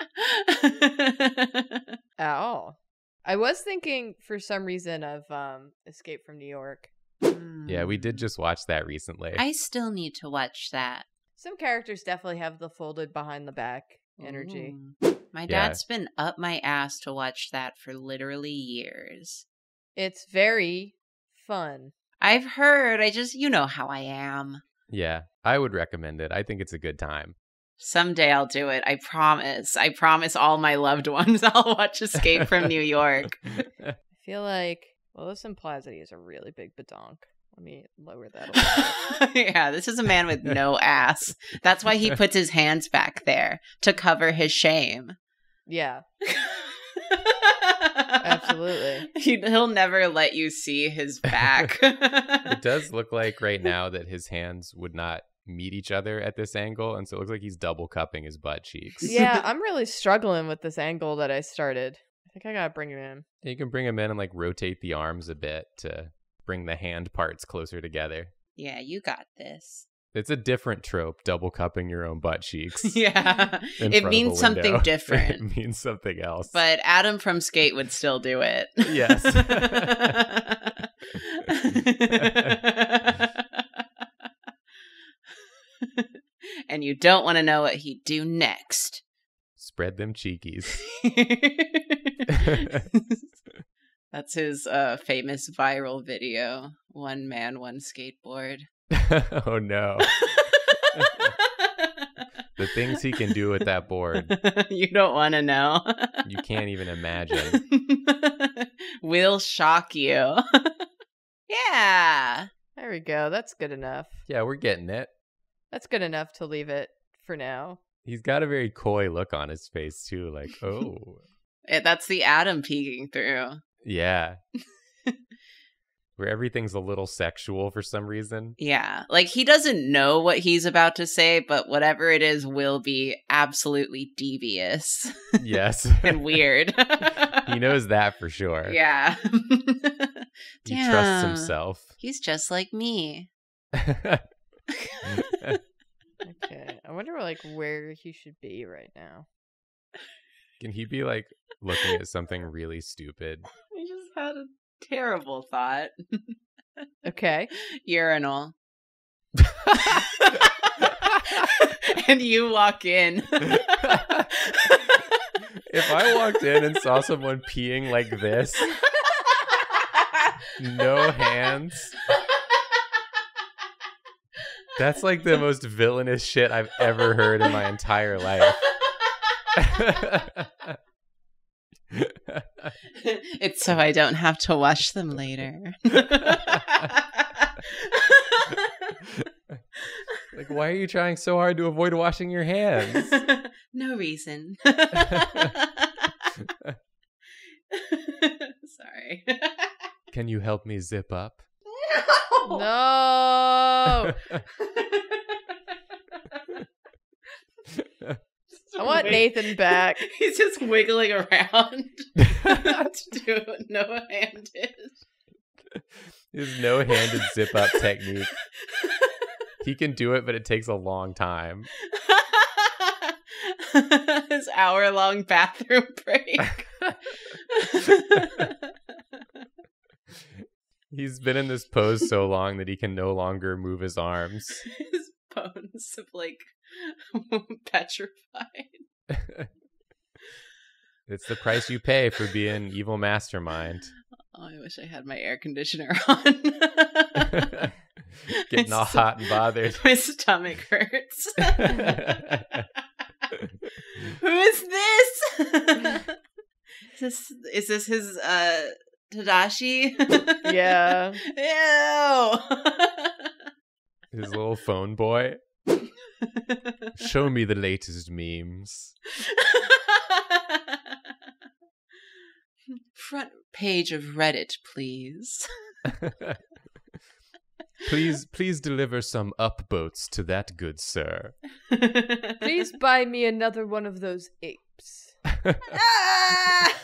[SPEAKER 3] at all. I was thinking for some reason of um Escape from New York.
[SPEAKER 1] Yeah, we did just watch that recently.
[SPEAKER 2] I still need to watch that.
[SPEAKER 3] Some characters definitely have the folded behind the back energy.
[SPEAKER 2] Ooh. My
[SPEAKER 1] Yeah.
[SPEAKER 2] dad's been up my ass to watch that for literally years.
[SPEAKER 3] It's very fun.
[SPEAKER 2] I've heard. I just, you know how I am.
[SPEAKER 1] Yeah, I would recommend it. I think it's a good time.
[SPEAKER 2] Someday I'll do it. I promise. I promise all my loved ones I'll watch Escape from New York.
[SPEAKER 3] I feel like, well, this implies that he is a really big badonk. Let me lower that a little bit.
[SPEAKER 2] Yeah, this is a man with no ass. That's why he puts his hands back there, to cover his shame.
[SPEAKER 3] Yeah. Absolutely.
[SPEAKER 2] He, he'll never let you see his back.
[SPEAKER 1] It does look like right now that his hands would not meet each other at this angle, and so it looks like he's double cupping his butt cheeks.
[SPEAKER 3] Yeah, I'm really struggling with this angle that I started. I think I gotta bring him in.
[SPEAKER 1] You can bring him in and like rotate the arms a bit to bring the hand parts closer together.
[SPEAKER 2] Yeah, you got this.
[SPEAKER 1] It's a different trope, double cupping your own butt cheeks.
[SPEAKER 2] Yeah,
[SPEAKER 1] in
[SPEAKER 2] it
[SPEAKER 1] front of
[SPEAKER 2] means
[SPEAKER 1] a
[SPEAKER 2] something
[SPEAKER 1] window.
[SPEAKER 2] different.
[SPEAKER 1] It means something else.
[SPEAKER 2] But Adam from Skate would still do it.
[SPEAKER 1] Yes.
[SPEAKER 2] And you don't want to know what he'd do next.
[SPEAKER 1] Spread them cheekies.
[SPEAKER 2] That's his uh, famous viral video. One man, one skateboard.
[SPEAKER 1] Oh no. The things he can do with that board.
[SPEAKER 2] You don't want to know.
[SPEAKER 1] You can't even imagine.
[SPEAKER 2] Will shock you. Yeah.
[SPEAKER 3] There we go. That's good enough.
[SPEAKER 1] Yeah, we're getting it.
[SPEAKER 3] That's good enough to leave it for now.
[SPEAKER 1] He's got a very coy look on his face too, like, oh.
[SPEAKER 2] It, that's the Adam peeking through.
[SPEAKER 1] Yeah. Where everything's a little sexual for some reason.
[SPEAKER 2] Yeah. Like, he doesn't know what he's about to say, but whatever it is will be absolutely devious.
[SPEAKER 1] Yes.
[SPEAKER 2] And weird.
[SPEAKER 1] He knows that for sure.
[SPEAKER 2] Yeah.
[SPEAKER 1] He trusts himself.
[SPEAKER 2] He's just like me.
[SPEAKER 3] Okay. I wonder like where he should be right now.
[SPEAKER 1] Can he be like looking at something really stupid?
[SPEAKER 2] I just had a terrible thought.
[SPEAKER 3] Okay.
[SPEAKER 2] Urinal. And you walk in.
[SPEAKER 1] If I walked in and saw someone peeing like this, no hands, that's like the most villainous shit I've ever heard in my entire life.
[SPEAKER 2] It's so I don't have to wash them later.
[SPEAKER 1] Like, why are you trying so hard to avoid washing your hands?
[SPEAKER 2] No reason. Sorry.
[SPEAKER 1] Can you help me zip up?
[SPEAKER 2] No.
[SPEAKER 3] No. I want Nathan back.
[SPEAKER 2] He's just wiggling around to do no-handed.
[SPEAKER 1] His no-handed zip-up technique. He can do it, but it takes a long time.
[SPEAKER 2] His hour-long bathroom break.
[SPEAKER 1] He's been in this pose so long that he can no longer move his arms.
[SPEAKER 2] His bones have, like, petrified.
[SPEAKER 1] It's the price you pay for being evil mastermind.
[SPEAKER 2] Oh, I wish I had my air conditioner on.
[SPEAKER 1] Getting all
[SPEAKER 2] st-
[SPEAKER 1] hot and bothered.
[SPEAKER 2] My stomach hurts. Who is this? Is this is this his uh Tadashi?
[SPEAKER 3] Yeah.
[SPEAKER 2] Ew.
[SPEAKER 1] His little phone boy. Show me the latest memes.
[SPEAKER 2] Front page of Reddit, please.
[SPEAKER 1] Please, please deliver some upboats to that good sir.
[SPEAKER 3] Please buy me another one of those apes.
[SPEAKER 2] Ah!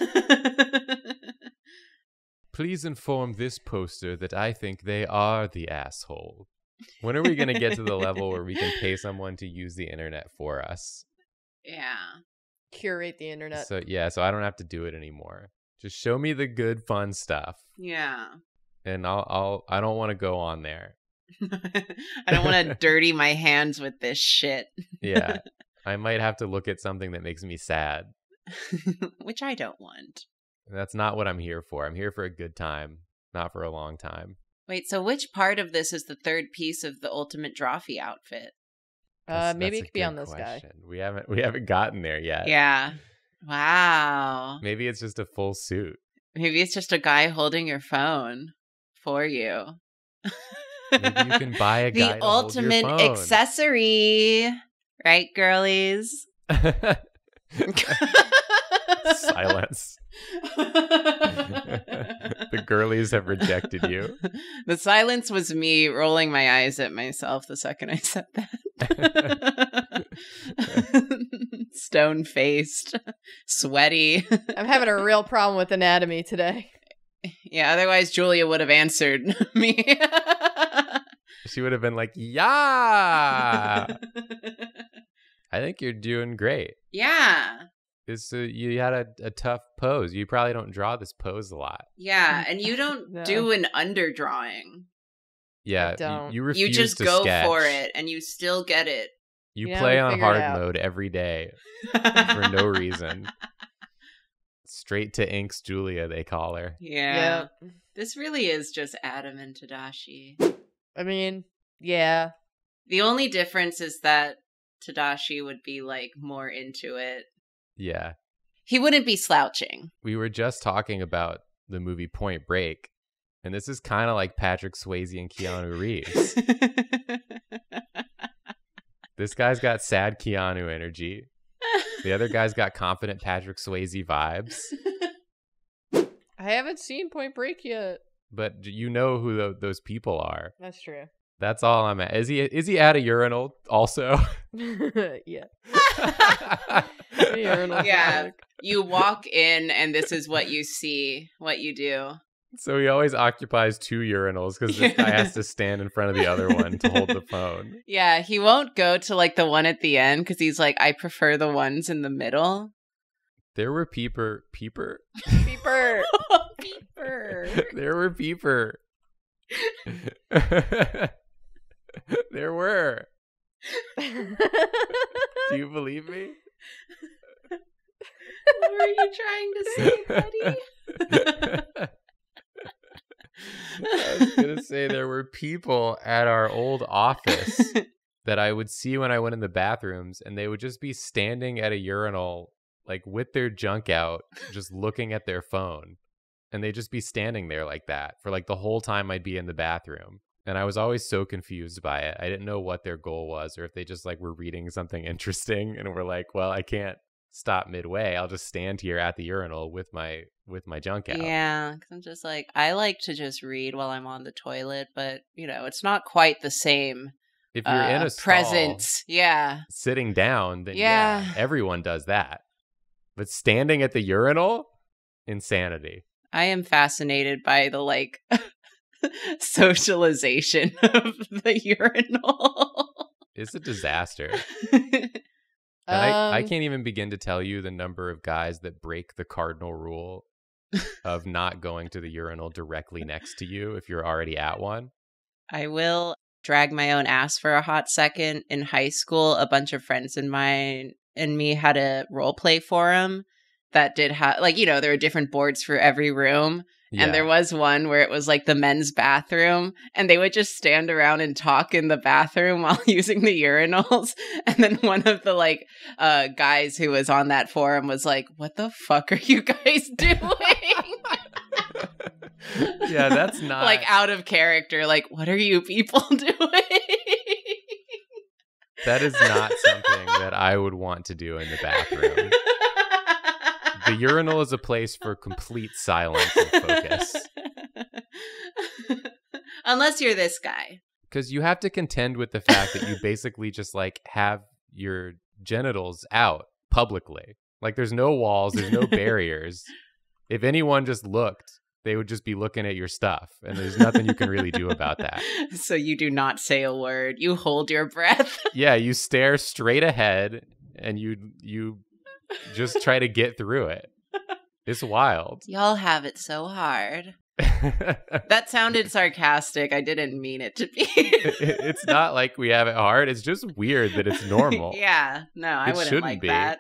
[SPEAKER 1] Please inform this poster that I think they are the asshole. When are we going to get to the level where we can pay someone to use the internet for us?
[SPEAKER 2] Yeah.
[SPEAKER 3] Curate the internet.
[SPEAKER 1] So yeah, so I don't have to do it anymore. Just show me the good, fun stuff,
[SPEAKER 2] Yeah.
[SPEAKER 1] and I'll, I'll, I don't want to go on there.
[SPEAKER 2] I don't want to dirty my hands with this shit.
[SPEAKER 1] Yeah, I might have to look at something that makes me sad.
[SPEAKER 2] Which I don't want.
[SPEAKER 1] That's not what I'm here for. I'm here for a good time, not for a long time.
[SPEAKER 2] Wait, so which part of this is the third piece of the ultimate Drawfee outfit?
[SPEAKER 3] Uh,
[SPEAKER 1] That's-
[SPEAKER 3] maybe
[SPEAKER 1] that's
[SPEAKER 3] it
[SPEAKER 1] a
[SPEAKER 3] could be on
[SPEAKER 1] good
[SPEAKER 3] this guy.
[SPEAKER 1] question. We haven't, we haven't gotten there yet.
[SPEAKER 2] Yeah. Wow.
[SPEAKER 1] Maybe it's just a full suit.
[SPEAKER 2] Maybe it's just a guy holding your phone for you.
[SPEAKER 1] Maybe you can buy a guy
[SPEAKER 2] the
[SPEAKER 1] to hold your
[SPEAKER 2] ultimate
[SPEAKER 1] phone.
[SPEAKER 2] accessory, right, girlies?
[SPEAKER 1] Silence. The girlies have rejected you.
[SPEAKER 2] The silence was me rolling my eyes at myself the second I said that. Stone-faced, sweaty.
[SPEAKER 3] I'm having a real problem with anatomy today.
[SPEAKER 2] Yeah, otherwise Julia would have answered me.
[SPEAKER 1] She would have been like, yeah. I think you're doing great.
[SPEAKER 2] Yeah.
[SPEAKER 1] It's, uh, you had a, a tough pose. You probably don't draw this pose a lot.
[SPEAKER 2] Yeah, and you don't
[SPEAKER 3] No.
[SPEAKER 2] do an underdrawing.
[SPEAKER 1] Yeah,
[SPEAKER 3] don't.
[SPEAKER 1] you, you refuse
[SPEAKER 2] You just
[SPEAKER 1] to
[SPEAKER 2] go
[SPEAKER 1] sketch.
[SPEAKER 2] for it, and you still get it.
[SPEAKER 1] You
[SPEAKER 3] Yeah,
[SPEAKER 1] play
[SPEAKER 3] we
[SPEAKER 1] on
[SPEAKER 3] figured it
[SPEAKER 1] hard
[SPEAKER 3] out.
[SPEAKER 1] mode every day for no reason. Straight to inks Julia, they call her.
[SPEAKER 2] Yeah. This really is just Adam and Tadashi.
[SPEAKER 3] I mean, yeah.
[SPEAKER 2] The only difference is that Tadashi would be, like, more into it.
[SPEAKER 1] Yeah.
[SPEAKER 2] He wouldn't be slouching.
[SPEAKER 1] We were just talking about the movie Point Break, and this is kind of like Patrick Swayze and Keanu Reeves. This guy's got sad Keanu energy. The other guy's got confident Patrick Swayze vibes.
[SPEAKER 3] I haven't seen Point Break yet.
[SPEAKER 1] But you know who tho- those people are.
[SPEAKER 3] That's true.
[SPEAKER 1] That's all I'm at. Is he is he at a urinal also?
[SPEAKER 3] Yeah.
[SPEAKER 2] Yeah. You walk in, and this is what you see, what you do.
[SPEAKER 1] So he always occupies two urinals because this guy has to stand in front of the other one to hold the phone.
[SPEAKER 2] Yeah, he won't go to, like, the one at the end because he's like, I prefer the ones in the middle.
[SPEAKER 1] There were peeper peeper.
[SPEAKER 3] Peeper.
[SPEAKER 2] Peeper.
[SPEAKER 1] There were peeper. There were. Do you believe me?
[SPEAKER 2] What were you trying to say, buddy?
[SPEAKER 1] I was going to say there were people at our old office that I would see when I went in the bathrooms, and they would just be standing at a urinal, like with their junk out, just looking at their phone. And they'd just be standing there like that for like the whole time I'd be in the bathroom. And I was always so confused by it. I didn't know what their goal was, or if they just like were reading something interesting and were like, well, I can't stop midway. I'll just stand here at the urinal with my with my junk out.
[SPEAKER 2] Yeah, because I'm just like, I like to just read while I'm on the toilet, but, you know, it's not quite the same
[SPEAKER 1] If you're
[SPEAKER 2] uh,
[SPEAKER 1] in a stall,
[SPEAKER 2] presence. Yeah.
[SPEAKER 1] sitting down, then yeah.
[SPEAKER 2] Yeah.
[SPEAKER 1] everyone does that. But standing at the urinal, insanity.
[SPEAKER 2] I am fascinated by the, like, socialization of the urinal.
[SPEAKER 1] It's a disaster. And I, I
[SPEAKER 3] Um,
[SPEAKER 1] can't even begin to tell you the number of guys that break the cardinal rule of not going to the urinal directly next to you if you're already at one.
[SPEAKER 2] I will drag my own ass for a hot second. In high school, a bunch of friends of mine and me had a role play forum that did have, like, you know, there were different boards for every room.
[SPEAKER 1] Yeah.
[SPEAKER 2] And there was one where it was like the men's bathroom, and they would just stand around and talk in the bathroom while using the urinals. And then one of the like uh, guys who was on that forum was like, "What the fuck are you guys doing?"
[SPEAKER 1] Yeah, that's not
[SPEAKER 2] like out of character. Like, what are you people doing?
[SPEAKER 1] That is not something that I would want to do in the bathroom. The urinal is a place for complete silence and focus.
[SPEAKER 2] Unless you're this guy.
[SPEAKER 1] Because you have to contend with the fact that you basically just like have your genitals out publicly. Like there's no walls, there's no barriers. If anyone just looked, they would just be looking at your stuff. And there's nothing you can really do about that.
[SPEAKER 2] So you do not say a word. You hold your breath.
[SPEAKER 1] Yeah, you stare straight ahead and you you just try to get through it. It's wild.
[SPEAKER 2] Y'all have it so hard. That sounded sarcastic. I didn't mean it to be.
[SPEAKER 1] It's not like we have it hard. It's just weird that it's normal.
[SPEAKER 2] Yeah, no, I
[SPEAKER 1] It
[SPEAKER 2] wouldn't
[SPEAKER 1] shouldn't
[SPEAKER 2] like
[SPEAKER 1] be.
[SPEAKER 2] that.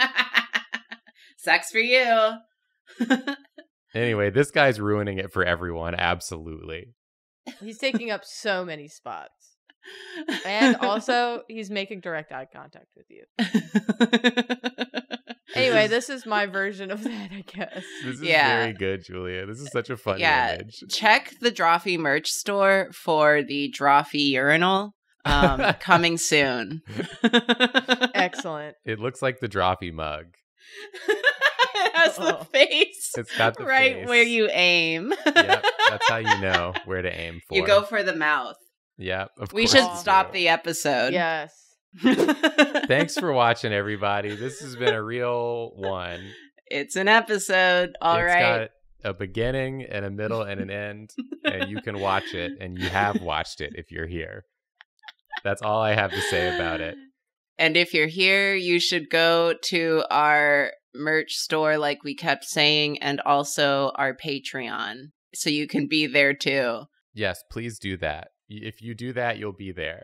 [SPEAKER 2] Sex for you.
[SPEAKER 1] Anyway, this guy's ruining it for everyone. Absolutely.
[SPEAKER 3] He's taking up so many spots. And also, he's making direct eye contact with you. Anyway,
[SPEAKER 1] is-
[SPEAKER 3] this is my version of that, I guess.
[SPEAKER 1] This is
[SPEAKER 2] Yeah.
[SPEAKER 1] very good, Julia. This is such a funny
[SPEAKER 2] Yeah.
[SPEAKER 1] image.
[SPEAKER 2] Check the Drawfee merch store for the Drawfee urinal. Um, coming soon.
[SPEAKER 3] Excellent.
[SPEAKER 1] It looks like the Drawfee mug.
[SPEAKER 2] It has the
[SPEAKER 3] Oh.
[SPEAKER 2] face
[SPEAKER 1] It's got the
[SPEAKER 2] right
[SPEAKER 1] face.
[SPEAKER 2] where you aim.
[SPEAKER 1] Yep, that's how you know where to aim for.
[SPEAKER 2] You go for the mouth.
[SPEAKER 1] Yep, of
[SPEAKER 2] We
[SPEAKER 1] course
[SPEAKER 2] should
[SPEAKER 1] you
[SPEAKER 2] stop
[SPEAKER 1] do.
[SPEAKER 2] the episode.
[SPEAKER 3] Yes.
[SPEAKER 1] Thanks for watching, everybody. This has been a real one.
[SPEAKER 2] It's an episode. All
[SPEAKER 1] It's
[SPEAKER 2] right.
[SPEAKER 1] got a beginning and a middle and an end, and you can watch it, and you have watched it if you're here. That's all I have to say about it.
[SPEAKER 2] And if you're here, you should go to our merch store, like we kept saying, and also our Patreon, so you can be there too.
[SPEAKER 1] Yes, please do that. Y- If you do that, you'll be there.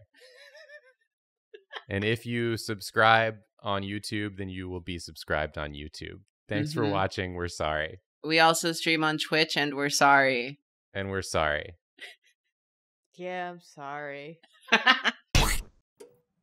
[SPEAKER 1] And if you subscribe on YouTube, then you will be subscribed on YouTube. Thanks for
[SPEAKER 2] Mhm.
[SPEAKER 1] watching. We're sorry.
[SPEAKER 2] We also stream on Twitch, and we're sorry.
[SPEAKER 1] And we're sorry.
[SPEAKER 3] Yeah, I'm sorry.